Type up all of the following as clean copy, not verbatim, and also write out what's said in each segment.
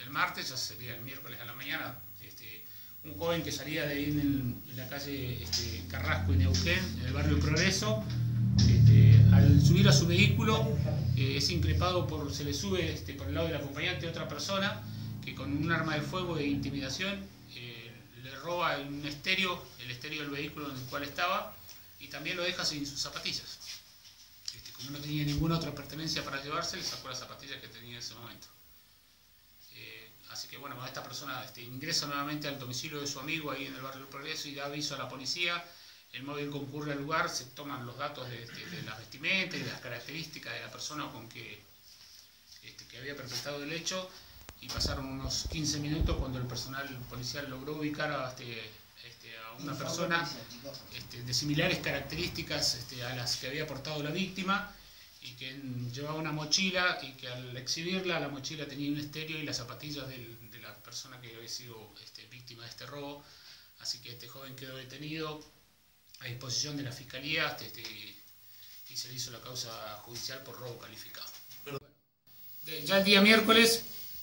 el martes, ya sería el miércoles a la mañana, un joven que salía de ahí en la calle Carrasco y Neuquén, en el barrio Progreso, al subir a su vehículo es increpado se le sube por el lado del acompañante otra persona que con un arma de fuego de intimidación le roba un estéreo, el estéreo del vehículo en el cual estaba, y también lo deja sin sus zapatillas. Como no tenía ninguna otra pertenencia para llevarse, le sacó las zapatillas que tenía en ese momento. Así que bueno, esta persona ingresa nuevamente al domicilio de su amigo ahí en el barrio del Progreso y da aviso a la policía. El móvil concurre al lugar, se toman los datos de las vestimentas y de las características de la persona con que había perpetrado el hecho, y pasaron unos 15 minutos cuando el personal policial logró ubicar a una persona de similares características a las que había portado la víctima, y que llevaba una mochila, y que al exhibirla, la mochila tenía un estéreo y las zapatillas de la persona que había sido víctima de este robo. Así que este joven quedó detenido a disposición de la Fiscalía y se le hizo la causa judicial por robo calificado. Ya el día miércoles,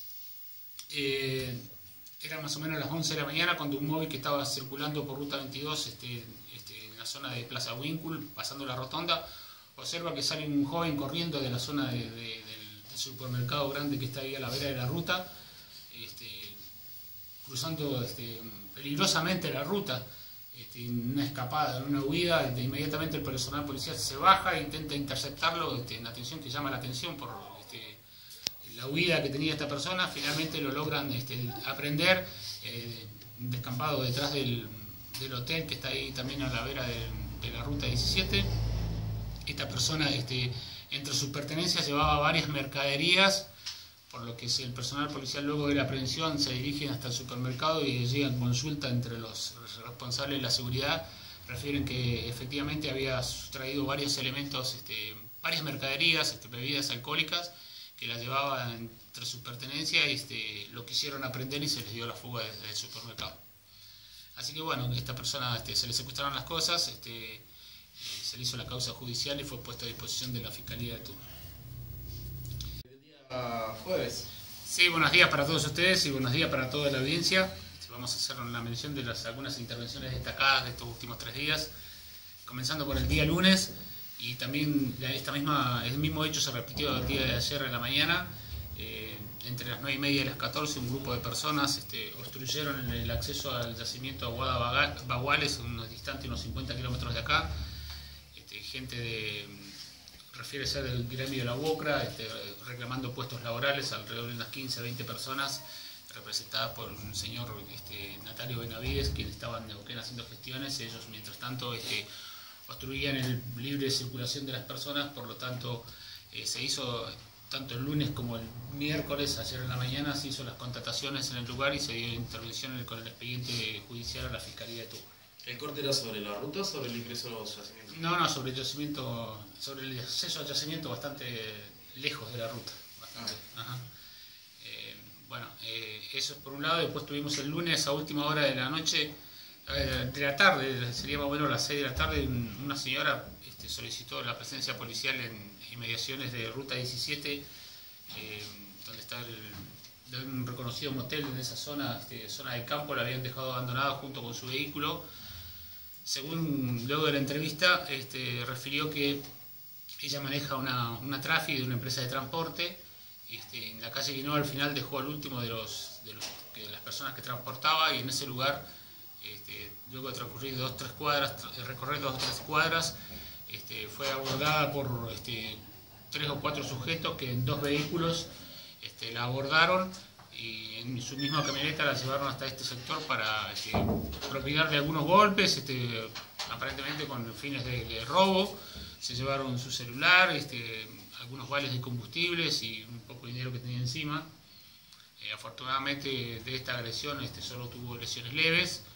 era más o menos las 11 de la mañana cuando un móvil que estaba circulando por ruta 22 en la zona de Plaza Winkle, pasando la rotonda, observa que sale un joven corriendo de la zona del supermercado grande que está ahí a la vera de la ruta, cruzando peligrosamente la ruta, una escapada, una huida. Inmediatamente el personal policial se baja e intenta interceptarlo, una atención que llama la atención por la huida que tenía esta persona. Finalmente lo logran aprender, descampado detrás del hotel que está ahí también a la vera de la ruta 17. Esta persona, entre sus pertenencias, llevaba varias mercaderías, por lo que el personal policial, luego de la aprehensión, se dirigen hasta el supermercado y llegan consulta entre los responsables de la seguridad. Refieren que efectivamente había sustraído varios elementos, varias mercaderías, bebidas alcohólicas, que las llevaba entre sus pertenencias, y lo quisieron aprender y se les dio la fuga del supermercado. Así que bueno, esta persona se le secuestraron las cosas, se le hizo la causa judicial y fue puesto a disposición de la Fiscalía de turno. El día jueves. Sí, buenos días para todos ustedes y buenos días para toda la audiencia. Vamos a hacer una mención de algunas intervenciones destacadas de estos últimos 3 días, comenzando por el día lunes. Y también el mismo hecho se repitió el día de ayer en la mañana. Entre las 9:30 y las 14, un grupo de personas obstruyeron el acceso al yacimiento Aguada Baguales, distante unos 50 kilómetros de acá. Gente refiere ser del gremio de la UOCRA, reclamando puestos laborales, alrededor de unas 15 a 20 personas, representadas por un señor Natalio Benavides, quien estaba en Neuquén haciendo gestiones. Ellos, mientras tanto, obstruían el libre circulación de las personas. Por lo tanto, se hizo, tanto el lunes como el miércoles, ayer en la mañana, se hizo las contrataciones en el lugar y se dio intervención con el expediente judicial a la Fiscalía de Tucumán. ¿El corte era sobre la ruta o sobre el ingreso a los yacimientos? No, sobre el yacimiento, sobre el acceso al yacimiento, bastante lejos de la ruta. Ajá. Bueno, eso es por un lado. Después tuvimos el lunes a última hora de la noche, de la tarde, sería más o menos las 6 de la tarde, una señora solicitó la presencia policial en inmediaciones de ruta 17, donde está un reconocido motel en esa zona, zona de campo. La habían dejado abandonada junto con su vehículo. Según luego de la entrevista, refirió que ella maneja una Trafi de una empresa de transporte. En la calle Guinó al final dejó al último de las personas que transportaba, y en ese lugar, luego de transcurrir recorrer 2 o 3 cuadras, fue abordada por 3 o 4 sujetos que en 2 vehículos la abordaron, y en su misma camioneta la llevaron hasta este sector para propinarle algunos golpes, aparentemente con fines de robo. Se llevaron su celular, algunos vales de combustibles y un poco de dinero que tenía encima. Afortunadamente de esta agresión solo tuvo lesiones leves.